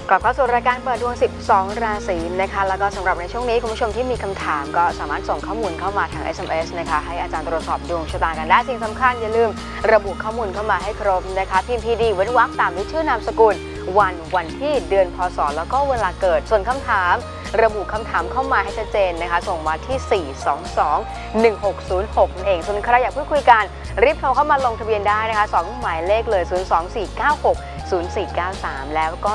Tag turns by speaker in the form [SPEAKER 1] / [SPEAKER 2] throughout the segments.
[SPEAKER 1] กลับเข้าสู่รายการเปิดดวง12ราศีนะคะแล้วก็สำหรับในช่วงนี้คุณผู้ชมที่มีคำถามก็สามารถส่งข้อมูลเข้ามาทาง SMS นะคะให้อาจารย์ตรวจสอบดวงชะตากันได้สิ่งสำคัญอย่าลืมระบุข้อมูลเข้ามาให้ครบนะคะพิมพ์ PD เว้นวรรคตามด้วยชื่อนามสกุลวันที่เดือนพศแล้วก็เวลาเกิดส่วนคำถามระบุคำถามเข้ามาให้ชัดเจนนะคะส่งมาที่ 422-1606 นั่นเองส่วนใครอยากพูดคุยกันรีบโทรเข้ามาลงทะเบียนได้นะคะ2หมายเลขเลย024960493แล้วก็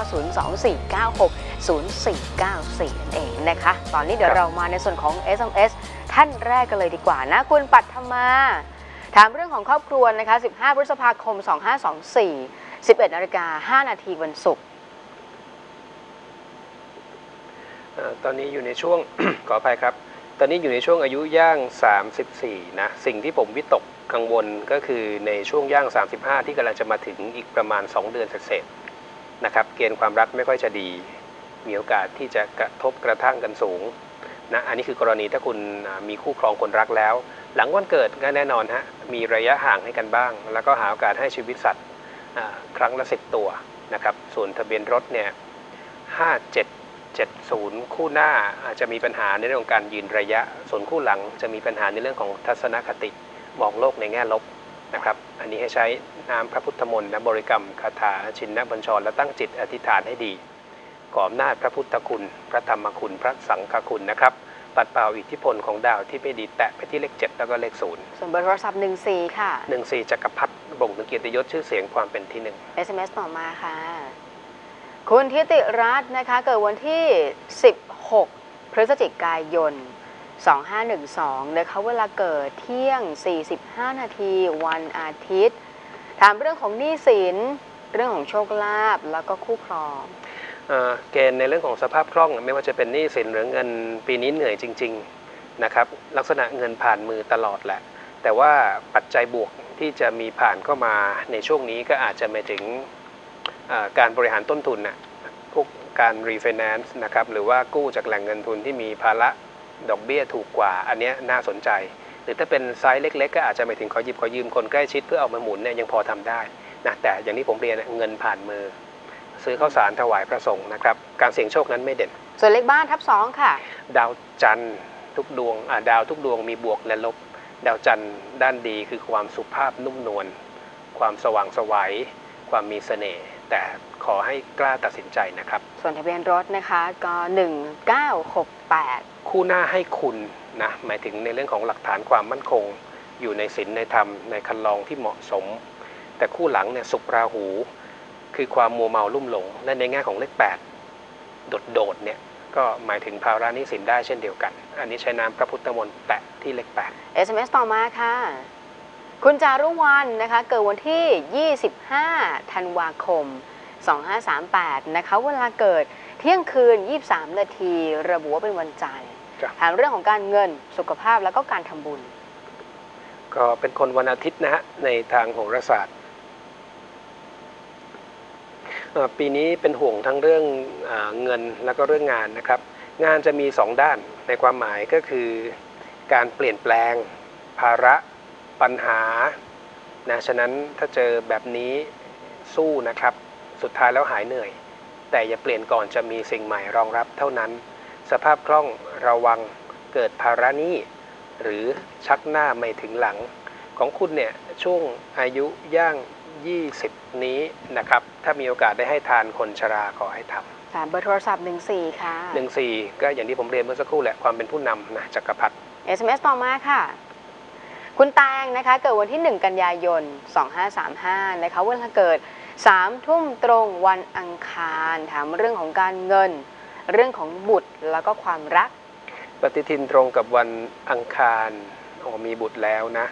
[SPEAKER 1] 024960494นั่นเองนะคะตอนนี้เดี๋ยวเรามาในส่วนของ SMS ท่านแรกกันเลยดีกว่านะคุณปัทมาถามเรื่องของครอบครัวนะคะ15พฤษภาคม2524 11:05 นาทีวันศุกร์
[SPEAKER 2] ตอนนี้อยู่ในช่วง ขออภัยครับตอนนี้อยู่ในช่วงอายุย่าง34นะสิ่งที่ผมวิตกกังวลก็คือในช่วงย่าง35ที่กำลังจะมาถึงอีกประมาณ2เดือนเศษๆนะครับเกณฑ์ความรักไม่ค่อยจะดีมีโอกาสที่จะกระทบกระทั่งกันสูงนะอันนี้คือกรณีถ้าคุณมีคู่ครองคนรักแล้วหลังวันเกิดก็แน่นอนฮะมีระยะห่างให้กันบ้างแล้วก็หาโอกาสให้ชีวิตสัตว์ครั้งละ10ตัวนะครับส่วนทะเบียนรถเนี่ย5770คู่หน้าอาจจะมีปัญหาในเรื่องของการยืนระยะส่วนคู่หลังจะมีปัญหาในเรื่องของทัศนคติมองโลกในแง่ลบนะครับอันนี้ให้ใช้น้ำพระพุทธมนต์และบริกรรมคาถาชินบัญชรและตั้งจิตอธิษฐานให้ดีขออำนาจพระพุทธคุณพระธรรมคุณพระสังฆคุณนะครับปัดเป่าอิทธิพลของดาวที่ไม่ดีแตะไปที่เลข7แล้วก็เลข0
[SPEAKER 1] ส่วนเบอร์โทรศัพท์14ค่ะ
[SPEAKER 2] 14จักรพรรดิบ่งถึงเกียรติยศชื่อเสียงความเป็นที่1
[SPEAKER 1] SMS ต่อมาค่ะคุณทิติรัตน์นะคะเกิดวันที่16พฤศจิกายน2512นะคะเวลาเกิดเที่ยง45นาทีวันอาทิตย์ถามเรื่องของหนี้สินเรื่องของโชคลาภแล้วก็คู่ครอง
[SPEAKER 2] เกณฑ์ในเรื่องของสภาพคล่องไม่ว่าจะเป็นหนี้สินหรือเงินปีนี้เหนื่อยจริงๆนะครับลักษณะเงินผ่านมือตลอดแหละแต่ว่าปัจจัยบวกที่จะมีผ่านเข้ามาในช่วงนี้ก็อาจจะหมายถึงการบริหารต้นทุนนะพวกการรีไฟแนนซ์นะครับหรือว่ากู้จากแหล่งเงินทุนที่มีภาระดอกเบี้ยถูกกว่าอันนี้น่าสนใจหรือถ้าเป็นไซส์เล็กๆก็อาจจะหมายถึงขอหยิบขอยืมคนใกล้ชิดเพื่อเอามาหมุนเนี่ยยังพอทำได้นะแต่อย่างที่ผมเรียนเงินผ่านมือซื้อข้าวสารถวายพระสงฆ์นะครับการเสี่ยงโชคนั้นไม่เด่น
[SPEAKER 1] ส่วนเลขบ้านทับ2ค่ะ
[SPEAKER 2] ดาวจันทร์ทุกดวงดาวทุกดวงมีบวกและลบดาวจันทร์ด้านดีคือความสุภาพนุ่มนวลความสว่างไสวความมีเสน่ห์แต่ขอให้กล้าตัดสินใจนะครับ
[SPEAKER 1] ส่วนทะเบียนรถนะคะก็1968
[SPEAKER 2] คู่หน้าให้คุณนะหมายถึงในเรื่องของหลักฐานความมั่นคงอยู่ในศีลในธรรมในคันลองที่เหมาะสมแต่คู่หลังเนี่ยสุขราหูคือความมัวเมาลุ่มหลงและในแง่ของเลข8โดดเนี่ยก็หมายถึงภาระหนี้สินได้เช่นเดียวกันอันนี้ใช้น้ำพระพุทธมนต์แตะที่เลข8
[SPEAKER 1] SMS ต่อมาค่ะคุณจารุวรรณนะคะเกิดวันที่25ธันวาคม2538นะคะเวลาเกิดเที่ยงคืน23นาทีระบุว่าเป็นวันจันทร์ถามเรื่องของการเงินสุขภาพแล้วก็การทำบุญ
[SPEAKER 2] ก็เป็นคนวันอาทิตย์นะฮะในทางโหราศาสตร์ปีนี้เป็นห่วงทั้งเรื่องเงินแล้วก็เรื่องงานนะครับงานจะมี2ด้านในความหมายก็คือการเปลี่ยนแปลงภาระปัญหานะฉะนั้นถ้าเจอแบบนี้สู้นะครับสุดท้ายแล้วหายเหนื่อยแต่อย่าเปลี่ยนก่อนจะมีสิ่งใหม่รองรับเท่านั้นสภาพคล่องระวังเกิดภาระหนี้หรือชักหน้าไม่ถึงหลังของคุณเนี่ยช่วงอายุย่าง20นี้นะครับถ้ามีโอกาสได้ให้ทานคนชราขอให้ท
[SPEAKER 1] ำเบอร์โทรศัพท์14ค่ะ
[SPEAKER 2] 14ก็อย่างที่ผมเรียนเมื่อสักครู่แหละความเป็นผู้นำนะจักรพรรดิ
[SPEAKER 1] SMS ต่อมาค่ะคุณแตงนะคะเกิดวันที่1กันยายน2535นะคะเวลาเกิด3 ทุ่มตรงวันอังคารถามเรื่องของการเงินเรื่องของบุตรแล้วก็ความรัก
[SPEAKER 2] ปฏิทินตรงกับวันอังคารมีบุตรแล้วนะ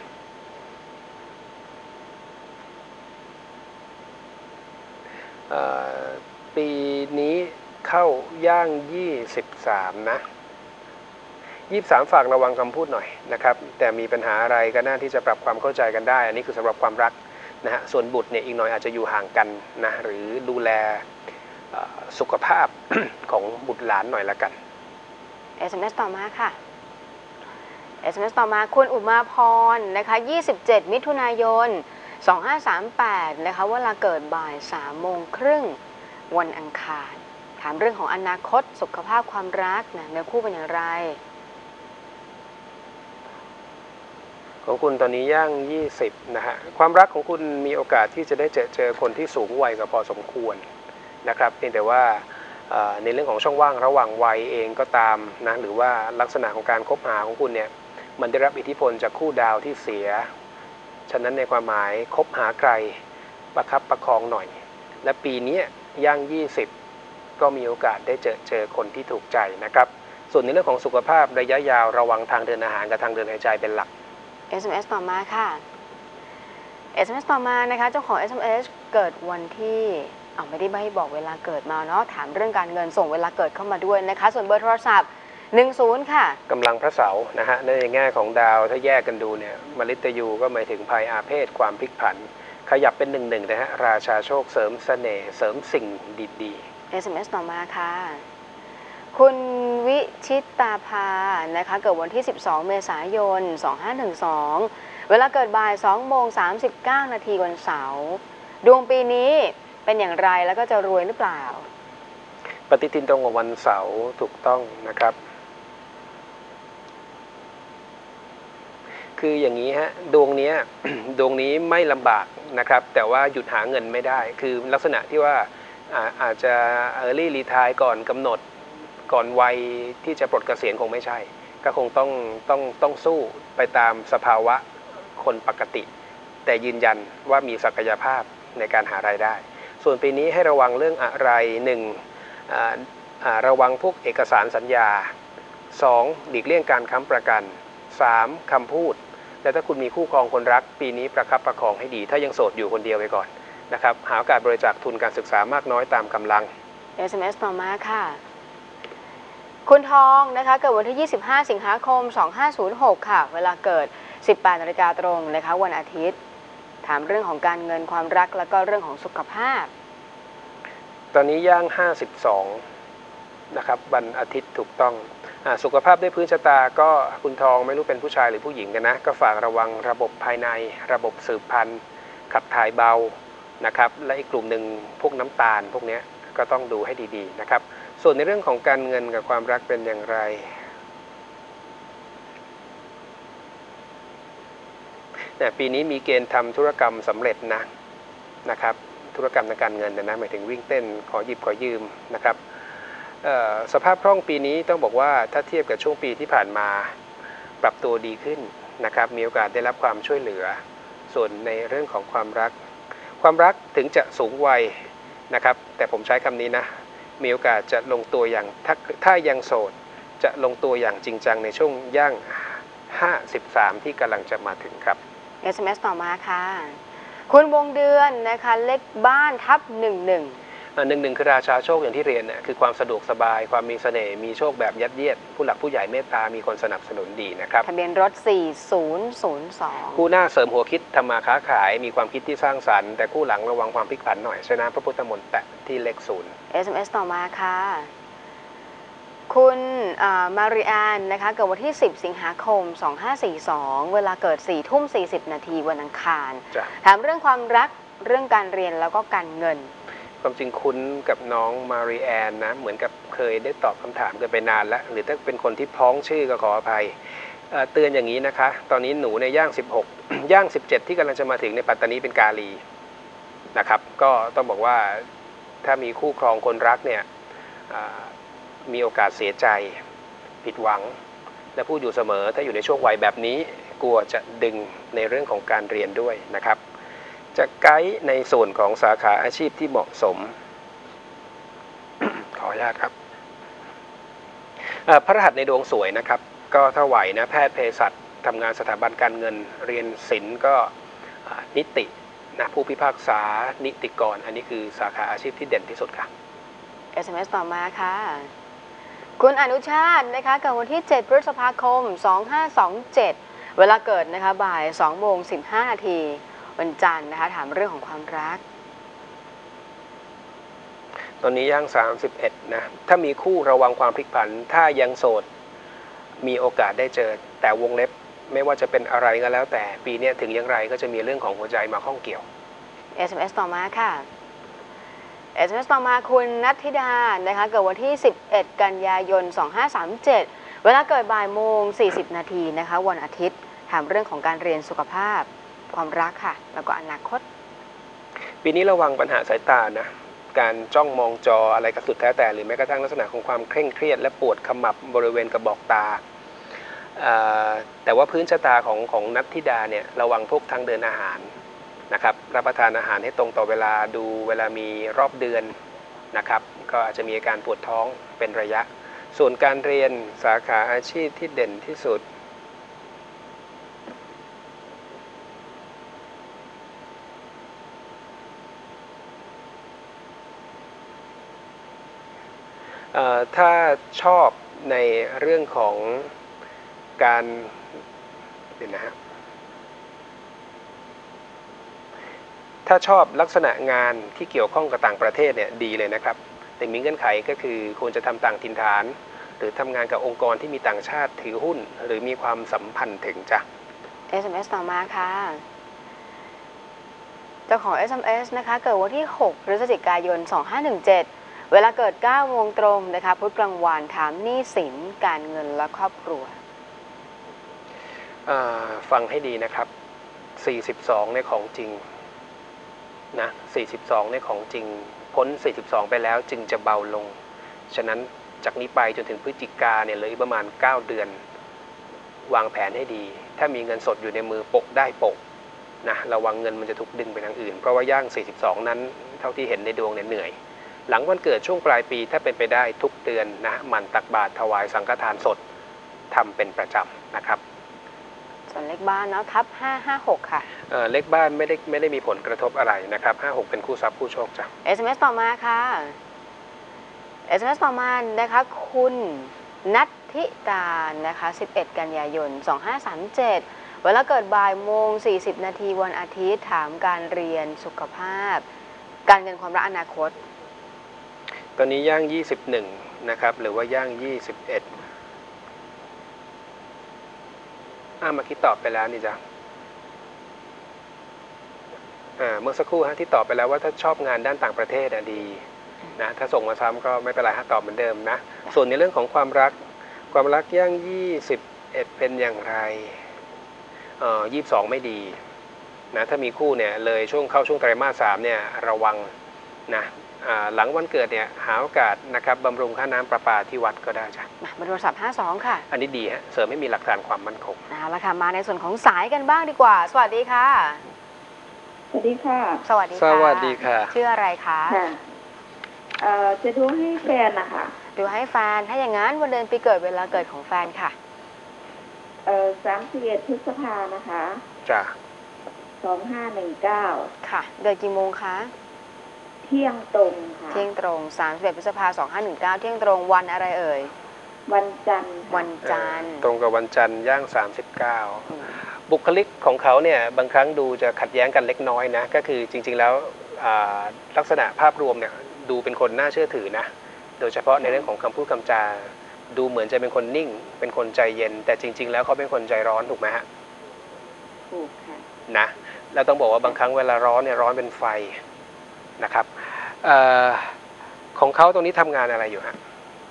[SPEAKER 2] ปีนี้เข้าย่าง23นะ23ฝากระวังคำพูดหน่อยนะครับแต่มีปัญหาอะไรก็น่าที่จะปรับความเข้าใจกันได้อันนี้คือสำหรับความรักนะฮะส่วนบุตรเนี่ยอีกหน่อยอาจจะอยู่ห่างกันนะหรือดูแลสุขภาพ ของบุตรหลานหน่อยละกัน
[SPEAKER 1] SMS ต่อมาค่ะ SMS ต่อมาคุณอุมาพรนะคะ27มิถุนายน2538นะคะเวลาเกิดบ่าย3 โมงครึ่งวันอังคารถามเรื่องของอนาคตสุขภาพความรักนะเนื้อคู่เป็นอย่างไร
[SPEAKER 2] ของคุณตอนนี้ย่าง20นะฮะความรักของคุณมีโอกาสที่จะได้เจอคนที่สูงวัยกับพอสมควรนะครับเพียงแต่ว่าในเรื่องของช่องว่างระหว่างวัยเองก็ตามนะหรือว่าลักษณะของการคบหาของคุณเนี่ยมันได้รับอิทธิพลจากคู่ดาวที่เสียฉะนั้นในความหมายคบหาใครประคับประคองหน่อยและปีนี้ย่าง20ก็มีโอกาสได้เจอคนที่ถูกใจนะครับส่วนในเรื่องของสุขภาพระยะยาวระวังทางเดินอาหารกับทางเดินหายใจเป็นหลัก
[SPEAKER 1] SMS ต่อมาค่ะ SMS ต่อมานะคะเจ้าของ SMS เกิดวันที่ไม่ได้ให้บอกเวลาเกิดมาเนาะถามเรื่องการเงินส่งเวลาเกิดเข้ามาด้วยนะคะส่วนเบอร์โทรศัพท์10ค่ะ
[SPEAKER 2] กำลังพระเสาร์นะฮะในแง่ของดาวถ้าแยกกันดูเนี่ยมฤตยูก็หมายถึงภัยอาเพศความพลิกผันขยับเป็น11นะฮะราชาโชคเสริมเสน่ห์เสริมสิ่งดี
[SPEAKER 1] ๆ SMS ต่อมาค่ะคุณวิชิตาภานะคะเกิดวันที่ 12 เมษายน 2512เวลาเกิดบ่าย2:39 นาทีวันเสาร์ดวงปีนี้เป็นอย่างไรแล้วก็จะรวยหรือเปล่า
[SPEAKER 2] ปฏิทินตรงกับวันเสาร์ถูกต้องนะครับคืออย่างนี้ฮะดวงนี้ไม่ลำบากนะครับแต่ว่าหยุดหาเงินไม่ได้คือลักษณะที่ว่าอาจจะ early retire ก่อนกำหนดก่อนวัยที่จะปลดเกษียณคงไม่ใช่ก็คงต้องสู้ไปตามสภาวะคนปกติแต่ยืนยันว่ามีศักยภาพในการหารายได้ส่วนปีนี้ให้ระวังเรื่องอะไร1ระวังพวกเอกสารสัญญา2หลีกเลี่ยงการค้ำประกัน3คำพูดและถ้าคุณมีคู่ครองคนรักปีนี้ประคับประคองให้ดีถ้ายังโสดอยู่คนเดียวไปก่อนนะครับหาโอกาสบริจาคทุนการศึกษามากน้อยตามกำลัง
[SPEAKER 1] SMS ต่อมาค่ะคุณทองนะคะเกิดวันที่ 25 สิงหาคม 2506ค่ะเวลาเกิด 18 นาฬิกาตรงนะคะวันอาทิตย์ถามเรื่องของการเงินความรักแล้วก็เรื่องของสุขภาพ
[SPEAKER 2] ตอนนี้ย่าง52นะครับวันอาทิตย์ถูกต้องสุขภาพด้วยพื้นชะตาก็คุณทองไม่รู้เป็นผู้ชายหรือผู้หญิงกันนะก็ฝากระวังระบบภายในระบบสืบพันธุ์ขับถ่ายเบานะครับและอีกกลุ่มหนึ่งพวกน้ำตาลพวกนี้ก็ต้องดูให้ดีๆนะครับส่วนในเรื่องของการเงินกับความรักเป็นอย่างไรปีนี้มีเกณฑ์ทำธุรกรรมสำเร็จนะครับธุรกรรมทางการเงินนะหมายถึงวิ่งเต้นขอหยิบขอยืมนะครับสภาพคล่องปีนี้ต้องบอกว่าถ้าเทียบกับช่วงปีที่ผ่านมาปรับตัวดีขึ้นนะครับมีโอกาสได้รับความช่วยเหลือส่วนในเรื่องของความรักถึงจะสูงวัยนะครับแต่ผมใช้คำนี้นะมีโอกาสจะลงตัวอย่างถ้ายังโสดจะลงตัวอย่างจริงจังในช่วงย่าง53ที่กำลังจะมาถึงครับ
[SPEAKER 1] SMS ต่อมาค่ะคุณวงเดือนนะคะเลขบ้านทับ11
[SPEAKER 2] คือราชาโชคอย่างที่เรียนคือความสะดวกสบายความมีเสน่ห์มีโชคแบบยัดเยียดผู้หลักผู้ใหญ่เมตตามีคนสนับสนุนดีนะครับ
[SPEAKER 1] ทะเบียนรถ4002
[SPEAKER 2] คู่หน้าเสริมหัวคิดทำมาค้าขายมีความคิดที่สร้างสรรค์แต่คู่หลังระวังความพลิกผันหน่อยชนะพระพุทธมนต์แปะที่เลข0
[SPEAKER 1] SMS ต่อมาค่ะคุณมาริแอนนะคะเกิดวันที่ 10 สิงหาคม 2542เวลาเกิด 4:40 นาทีวันอังคารถามเรื่องความรักเรื่องการเรียนแล้วก็การเงิน
[SPEAKER 2] ความจริงคุ้นกับน้องมาริแอนนะเหมือนกับเคยได้ตอบคำถามกันไปนานแล้วหรือถ้าเป็นคนที่พ้องชื่อก็ขออภัยเตือนอย่างนี้นะคะตอนนี้หนูในย่าง16ย่าง17ที่กำลังจะมาถึงในปัตตานีเป็นกาลีนะครับก็ต้องบอกว่าถ้ามีคู่ครองคนรักเนี่ยมีโอกาสเสียใจผิดหวังและพูดอยู่เสมอถ้าอยู่ในช่วงวัยแบบนี้กลัวจะดึงในเรื่องของการเรียนด้วยนะครับจะไกด์ในส่วนของสาขาอาชีพที่เหมาะสม ขออนุญาตครับพระรหัสในดวงสวยนะครับก็ถ้าไหวนะแพทย์เภสัชทำงานสถาบันการเงินเรียนศิลป์ก็นิตินะผู้พิพากษานิติกรอันนี้คือสาขาอาชีพที่เด่นที่สุดค่ะ
[SPEAKER 1] SMS ต่อมาค่ะคุณอนุชาตินะคะเกิดวันที่ 7 พฤษภาคม 2527เวลาเกิดนะคะบ่าย 2:15 นาทีวันจันทร์นะคะถามเรื่องของความรัก
[SPEAKER 2] ตอนนี้ย่าง31นะถ้ามีคู่ระวังความพลิกผันถ้ายังโสดมีโอกาสได้เจอแต่วงเล็บไม่ว่าจะเป็นอะไรก็แล้วแต่ปีนี้ถึงอย่างไรก็จะมีเรื่องของหัวใจมาข้องเกี่ยว
[SPEAKER 1] SMS ต่อมาค่ะ SMS ต่อมาคุณนัทธิดานะคะเกิดวันที่ 11 กันยายน 2537 เวลาเกิดบ่ายโมง 40 นาทีนะคะวันอาทิตย์ถามเรื่องของการเรียนสุขภาพความรักค่ะแล้วก็อนาคต
[SPEAKER 2] ปีนี้ระวังปัญหาสายตานะการจ้องมองจออะไรก็สุดแท้แต่หรือแม้กระทั่งลักษณะของความเคร่งเครียดและปวดขมับบริเวณกระบอกตาแต่ว่าพื้นชะตาของนัทธิดาเนี่ยระวังพวกทางเดินอาหารนะครับรับประทานอาหารให้ตรงต่อเวลาดูเวลามีรอบเดือนนะครับก็อาจจะมีอาการปวดท้องเป็นระยะส่วนการเรียนสาขาอาชีพที่เด่นที่สุดถ้าชอบในเรื่องของการเดี๋ยวนะฮะถ้าชอบลักษณะงานที่เกี่ยวข้องกับต่างประเทศเนี่ยดีเลยนะครับแต่มีเงื่อนไขก็คือควรจะทำต่างถิ่นฐานหรือทำงานกับองค์กรที่มีต่างชาติถือหุ้นหรือมีความสัมพันธ์ถึงจ้ะ
[SPEAKER 1] SMS ต่อมาค่ะเจ้าของ SMS นะคะเกิดวันที่ 6 พฤศจิกายน 2517 เวลาเกิด 9 โมงตรงนะคะพุธกลางวันถามหนี้สินการเงินและครอบครัว
[SPEAKER 2] ฟังให้ดีนะครับ42ในของจริงนะ42ในของจริงพ้น42ไปแล้วจึงจะเบาลงฉะนั้นจากนี้ไปจนถึงพฤศจิกาเนี่ยเหลือประมาณ9เดือนวางแผนให้ดีถ้ามีเงินสดอยู่ในมือโปะได้โปะนะระวังเงินมันจะถูกดึงไปทางอื่นเพราะว่าย่าง42นั้นเท่าที่เห็นในดวงเนี่ยเหนื่อยหลังวันเกิดช่วงปลายปีถ้าเป็นไปได้ทุกเดือนนะหมั่นตักบาตรถวายสังฆทานสดทำเป็นประจำนะครับ
[SPEAKER 1] ส่วนเลขบ้านเนาะทับ556ค่ะ
[SPEAKER 2] เลขบ้านไม่ได้มีผลกระทบอะไรนะครับ56เป็นคู่ทรัพย์คู่โชคจ้ะ
[SPEAKER 1] SMS ต่อมาค่ะ SMS ต่อมานะคะคุณนัทธิดานะคะ 11 กันยายน 2537 เวลาเกิดบ่ายโมง 40 นาทีวันอาทิตย์ถามการเรียนสุขภาพการเงินความรักอนาคต
[SPEAKER 2] ตอนนี้ย่าง21นะครับหรือว่าย่าง21เมื่อกี้ตอบไปแล้วนี่จ้ะเมื่อสักครู่ที่ตอบไปแล้วว่าถ้าชอบงานด้านต่างประเทศดีนะถ้าส่งมาซ้ำก็ไม่เป็นไรตอบเหมือนเดิมนะส่วนในเรื่องของความรักย่าง21เป็นอย่างไร22ไม่ดีนะถ้ามีคู่เนี่ยเลยเข้าช่วงไตรมาส 3เนี่ยระวังนะหลังวันเกิดเนี่ยหาโอกาสนะครับบำรุงค่าน้ำประปาที่วัดก็ได้จ้ะ
[SPEAKER 1] เบอร์โทรศัพท์52ค่ะ
[SPEAKER 2] อันนี้ดีฮะเสริมให้มีหลักฐานความมั่นคง
[SPEAKER 1] เอาละค่ะมาในส่วนของสายกันบ้างดีกว่าสวัสดีค่ะ
[SPEAKER 3] สวัสดีค่ะ
[SPEAKER 1] สวัสดีค่ะ
[SPEAKER 2] สวัสดีค่ะ
[SPEAKER 1] ชื่ออะไรคะ
[SPEAKER 3] จะดูให้แฟนนะคะ
[SPEAKER 1] ดูให้แฟนถ้าอย่างนั้นวันเดือนปีเกิดเวลาเกิดของแฟนค่ะ
[SPEAKER 3] 31 พฤษภานะคะ
[SPEAKER 2] จ้ะ
[SPEAKER 3] 2519
[SPEAKER 1] ค่ะเดือนกี่โมงคะ
[SPEAKER 3] เที่ยงตรงค่ะ
[SPEAKER 1] เที่ยงตรง31 พฤษภาคม 2519เที่ยงตรงวันอะไรเอ่ย
[SPEAKER 3] วันจันทร์
[SPEAKER 1] วันจันทร์
[SPEAKER 2] ตรงกับวันจันทร์ย่าง39บุคลิกของเขาเนี่ยบางครั้งดูจะขัดแย้งกันเล็กน้อยนะก็คือจริงๆแล้วลักษณะภาพรวมเนี่ยดูเป็นคนน่าเชื่อถือนะโดยเฉพาะในเรื่องของคำพูดคำจาดูเหมือนจะเป็นคนนิ่งเป็นคนใจเย็นแต่จริงๆแล้วเขาเป็นคนใจร้อนถูกไหมฮะ
[SPEAKER 3] ถูกค่ะ
[SPEAKER 2] นะแล้วต้องบอกว่าบางครั้งเวลาร้อนเนี่ยร้อนเป็นไฟนะครับของเขาตรงนี้ทำงานอะไรอยู่ฮะ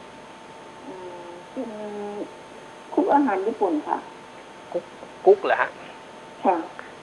[SPEAKER 3] เป็นคุกอาหารญี่ปุ่นค่ะ
[SPEAKER 2] กุ๊กเหรอฮะ
[SPEAKER 3] ค่ะ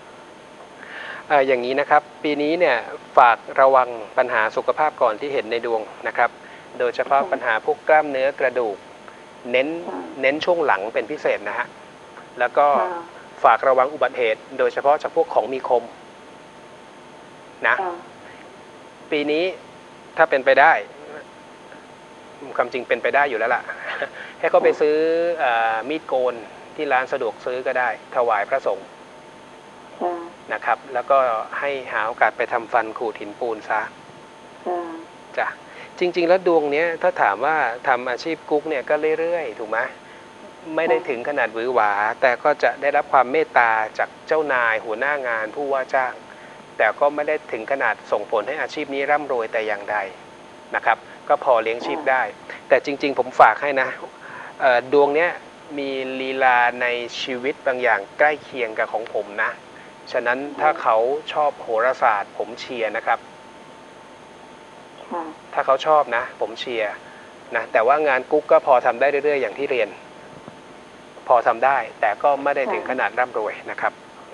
[SPEAKER 2] อย่างนี้นะครับปีนี้เนี่ยฝากระวังปัญหาสุขภาพก่อนที่เห็นในดวงนะครับโดยเฉพาะปัญหาพวกกล้ามเนื้อกระดูกเน้นช่วงหลังเป็นพิเศษนะฮะแล้วก็ฝากระวังอุบัติเหตุโดยเฉพาะจากพวกของมีคมนะปีนี้ถ้าเป็นไปได้ความจริงเป็นไปได้อยู่แล้วล่ะให้เขาไปซื้อมีดโกนที่ร้านสะดวกซื้อก็ได้ถวายพระสงฆ์นะครับแล้วก็ให้หาโอกาสไปทำฟันขูดหินปูนซะจ้ะจริงๆแล้วดวงนี้ถ้าถามว่าทำอาชีพกุ๊กเนี่ยก็เรื่อยๆถูกไหมไม่ได้ถึงขนาดหวือหวาแต่ก็จะได้รับความเมตตาจากเจ้านายหัวหน้างานผู้ว่าจ้างแต่ก็ไม่ได้ถึงขนาดส่งผลให้อาชีพนี้ร่ำรวยแต่อย่างใดนะครับก็พอเลี้ยงชีพได้แต่จริงๆผมฝากให้นะดวงเนี้ยมีลีลาในชีวิตบางอย่างใกล้เคียงกับของผมนะฉะนั้นถ้าเขาชอบโหราศาสตร์ผมเชียร์นะครับ
[SPEAKER 3] ค่ะ
[SPEAKER 2] ถ้าเขาชอบนะผมเชียร์นะแต่ว่างานกุ๊กก็พอทำได้เรื่อยๆอย่างที่เรียน พอทำได้ แต่ก็ไม่ได้ถึงขนาดร่ำรวยนะครับ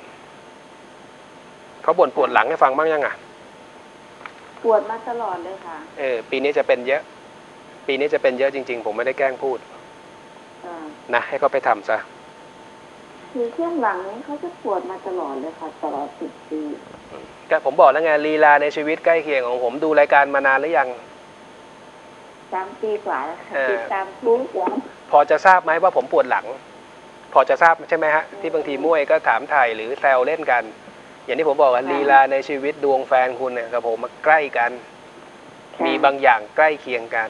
[SPEAKER 2] เขาบ่นปวดหลังให้ฟังบ้างยังอ่ะ
[SPEAKER 3] ปวดมาตลอดเลยค่ะ
[SPEAKER 2] ปีนี้จะเป็นเยอะ ปีนี้จะเป็นเยอะจริงๆผมไม่ได้แกล้งพูด
[SPEAKER 3] อ่า
[SPEAKER 2] นะให้เขาไปทำซะ
[SPEAKER 3] คือช่วงหลังนี้เขาจะปวดมาตลอดเลยค่ะตลอด10 ปี
[SPEAKER 2] ก็ผมบอกแล้วไงลีลาในชีวิตใกล้เคียงของผมดูรายการมานานหรือยัง
[SPEAKER 3] 3 ปีกว่าแล้วค่ะ
[SPEAKER 2] เออ
[SPEAKER 3] ติดตามทุกวัน
[SPEAKER 2] พอจะทราบไหมว่าผมปวดหลัง พอจะทราบใช่ไหมฮะที่บางทีมั่วก็ถามไทยหรือแซวเล่นกัน อย่างที่ผมบอกว่าลีลาในชีวิตดวงแฟนคุณเนี่ยกับผมมาใกล้กัน มีบางอย่างใกล้เคียงกัน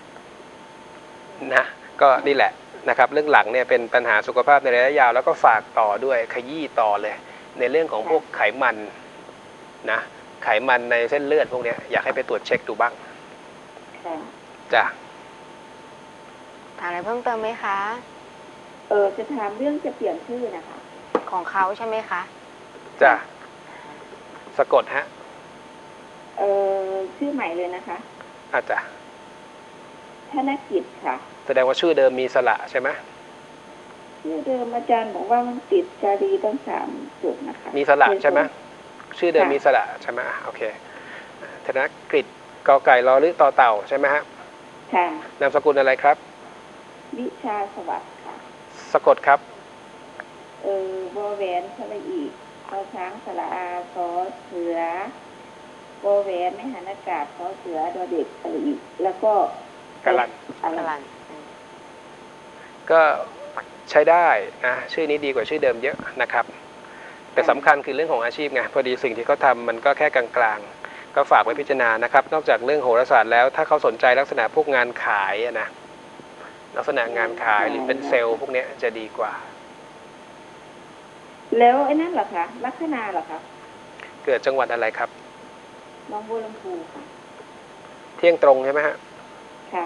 [SPEAKER 2] นะก็นี่แหละนะครับเรื่องหลังเนี่ยเป็นปัญหาสุขภาพในระยะยาวแล้วก็ฝากต่อด้วยขยี้ต่อเลย ในเรื่องของพวกไขมันนะไขมันในเส้นเลือดพวกเนี้ยอยากให้ไปตรวจเช็คดูบ้าง
[SPEAKER 3] ค่ะ
[SPEAKER 2] จ้ะ
[SPEAKER 1] ถามอะไรเพิ่มเติมไหมคะ
[SPEAKER 3] จะถามเรื่องจะเปลี่ยนชื่อนะคะ
[SPEAKER 1] ของเขาใช่ไหมคะ
[SPEAKER 2] จ้ะสะกดฮะ
[SPEAKER 3] ชื่อใหม่เลยนะคะ
[SPEAKER 2] อาจจะ
[SPEAKER 3] ธนกิจค่ะ
[SPEAKER 2] แสดงว่าชื่อเดิมมีสระใช่ไหม
[SPEAKER 3] ชื่อเดิมอาจารย์บอกว่ามันติดจารีตั้ง3 จุดนะคะ
[SPEAKER 2] มีสระใช่ไหมชื่อเดิมมีสระใช่ไหมโอเคธนกฤษกอไก่รอหรือต่อเต่าใช่ไหมฮะ
[SPEAKER 3] ค่ะ
[SPEAKER 2] นามสกุลอะไรครับ
[SPEAKER 3] วิชาสวัสดิ์ค่ะ
[SPEAKER 2] สะกดครับ
[SPEAKER 3] วอแหวนสระอีขอช้างสระอาซอเสือวอแหวนไม่หันอากาศซอเสือดอเด็กสระอีแล้วก็
[SPEAKER 2] กะลัน
[SPEAKER 1] กะลัน
[SPEAKER 2] ก็ใช้ได้นะชื่อนี้ดีกว่าชื่อเดิมเยอะนะครับ แต่สำคัญคือเรื่องของอาชีพไงพอดีสิ่งที่เขาทำมันก็แค่กลางๆก็ฝากไว้พิจารณานะครับ นอกจากเรื่องโหราศาสตร์แล้วถ้าเขาสนใจลักษณะพวกงานขายอะนะลักษณะงานขายหรือเป็นเซลล์พวกเนี้ยจะดีกว่า
[SPEAKER 3] แล้วไอ้นั่นเหรอคะลัคนาเหรอคะ
[SPEAKER 2] เกิดจังหวัดอะไรครับ
[SPEAKER 3] น้องบัวลำพูค่ะ
[SPEAKER 2] เที่ยงตรงใช่ไหมฮะ
[SPEAKER 3] ค่ะ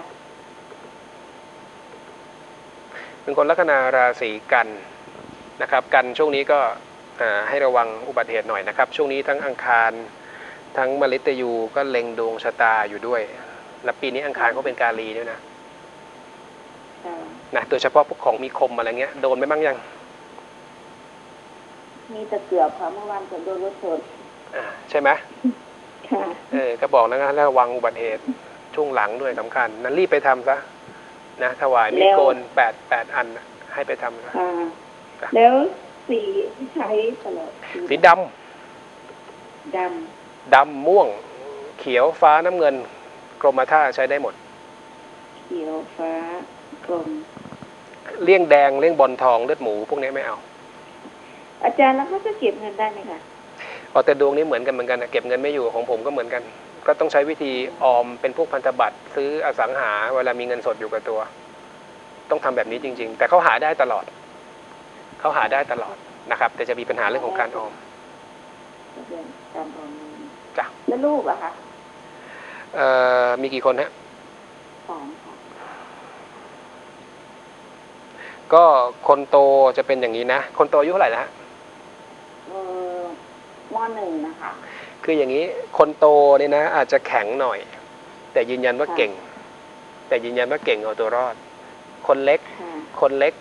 [SPEAKER 2] เป็นคนลัคนาราศีกันนะครับกันช่วงนี้ก็ให้ระวังอุบัติเหตุหน่อยนะครับช่วงนี้ทั้งอังคารทั้งมฤตยูก็เล็งดวงชะตาอยู่ด้วย และปีนี้อังคารก็เป็นกาลีด้วยนะ
[SPEAKER 3] ค่ะ
[SPEAKER 2] นะโดยเฉพาะพวกของมีคมอะไรเงี้ยโดนไปบ้างยัง
[SPEAKER 3] มีตะเกียบค่ะเมื่อวานจะโดนรถชน
[SPEAKER 2] ใช่ไหม
[SPEAKER 3] ค่ะ
[SPEAKER 2] ก็บอกแล้วนะระวังอุบัติเหตุช่วงหลังด้วยสำคัญนั้นรีบไปทำซะนะถวายมีดโกน8 อันน่ะให้ไปทำซะ
[SPEAKER 3] ค่ะ แล้วสีที่ใช้ตลอด
[SPEAKER 2] สีด
[SPEAKER 3] ด
[SPEAKER 2] ำม่วงเขียวฟ้าน้ำเงินกรมท่าใช้ได้หมด
[SPEAKER 3] ำเขียวฟ้ากลม
[SPEAKER 2] เลี่ยงแดงเลี่ยงบอลทองเลือดหมูพวกนี้ไม่เอา
[SPEAKER 3] อาจารย์แล้วเขาจะเก็บเงินได้ไหมคะ
[SPEAKER 2] แต่ดวงนี้เหมือนกันนะเก็บเงินไม่อยู่ของผมก็เหมือนกัน ก็ต้องใช้วิธีออมเป็นพวกพันธบัตรซื้ออสังหาเวลามีเงินสดอยู่กับตัว ต้องทำแบบนี้จริงๆ แต่เขาหาได้ตลอดนะครับแต่จะมีปัญหาเรื่องของการออม
[SPEAKER 3] เดือนการออม
[SPEAKER 2] จ้ะ
[SPEAKER 3] แล้วลูกอะคะ
[SPEAKER 2] มีกี่คนฮะ
[SPEAKER 3] 2 ค่ะ
[SPEAKER 2] ก็คนโตจะเป็นอย่างนี้นะคนโตอายุเท่าไหร่นะฮะ
[SPEAKER 3] ม.1 นะคะ
[SPEAKER 2] คืออย่างนี้คนโตเนี่ยนะอาจจะแข็งหน่อย แต่ยืนยันว่าเก่ง เอาตัวรอด คนเล็ก
[SPEAKER 3] ค่ะ
[SPEAKER 2] คนเล็ก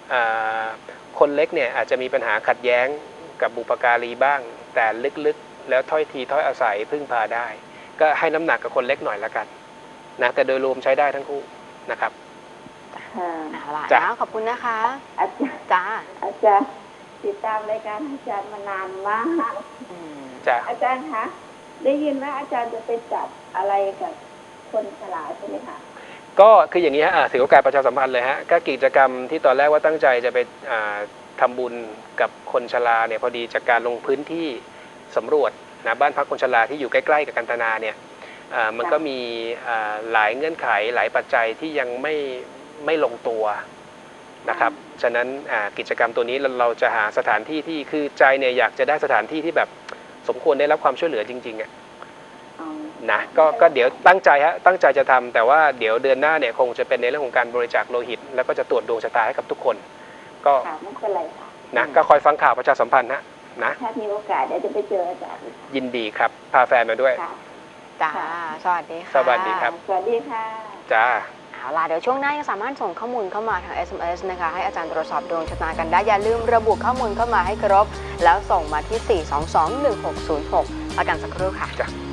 [SPEAKER 2] เนี่ยอาจจะมีปัญหาขัดแย้งกับบุปการีบ้าง แต่ลึกๆแล้วถ้อยทีถ้อยอาศัยพึ่งพาได้ ก็ให้น้ำหนักกับคนเล็กหน่อยละกันนะแต่โดยรวมใช้ได้ทั้งคู่นะครับ
[SPEAKER 3] ค่ะ
[SPEAKER 1] เอาล่ะ
[SPEAKER 2] จ้ะ
[SPEAKER 1] นะขอบคุณนะคะ
[SPEAKER 3] อาจารย์
[SPEAKER 1] จ้า
[SPEAKER 3] อาจารย์ติดตามรายการอาจารย์มานานมาก
[SPEAKER 1] อืม
[SPEAKER 2] จ้ะ
[SPEAKER 3] อาจารย์คะได้ยินว่าอาจารย์จะไปจัดอะไรกับคนฉลาดใช่ไหมคะ
[SPEAKER 2] ก็คืออย่างนี้ฮะถือโอกาสประชาสัมพันธ์เลยฮะก็กิจกรรมที่ตอนแรกว่าตั้งใจจะไปทำบุญกับคนชราเนี่ยพอดีจากการลงพื้นที่สำรวจนะบ้านพักคนชราที่อยู่ใกล้ๆกับกันตนาเนี่ยมันก็มีหลายเงื่อนไขหลายปัจจัยที่ยังไม่ลงตัวนะครับฉะนั้นกิจกรรมตัวนี้เราจะหาสถานที่ที่คือใจเนี่ยอยากจะได้สถานที่ที่แบบสมควรได้รับความช่วยเหลือจริงๆอ่ะนะก็เดี๋ยวตั้งใจจะทำแต่ว่าเดี๋ยวเดือนหน้าเนี่ยคงจะเป็นในเรื่องของการบริจาคโลหิตแล้วก็จะตรวจดวงชะตาให้กับทุกคนก็
[SPEAKER 3] ค่ะไม่เป็นไรค่ะ
[SPEAKER 2] นะก็คอยฟังข่าวประชาสัมพันธ์นะ
[SPEAKER 3] ถ้ามีโอกาสเดี๋ยวจะไปเจออาจารย์
[SPEAKER 2] ยินดีครับพาแฟนมาด้วย
[SPEAKER 3] ค่ะ
[SPEAKER 1] จ้า
[SPEAKER 3] ค่ะ
[SPEAKER 1] สวัสดีค่ะ
[SPEAKER 2] สวัสดีครับ
[SPEAKER 3] สวัสดีค่ะ
[SPEAKER 2] จ้า
[SPEAKER 1] เอาล่ะเดี๋ยวช่วงหน้ายังสามารถส่งข้อมูลเข้ามาทาง SMS นะคะให้อาจารย์ตรวจสอบดวงชะตากันได้อย่าลืมระบุข้อมูลเข้ามาให้ครบ แล้วส่งมาที่ 4221606 ประกันสักครู่ค่ะ
[SPEAKER 2] จ้ะ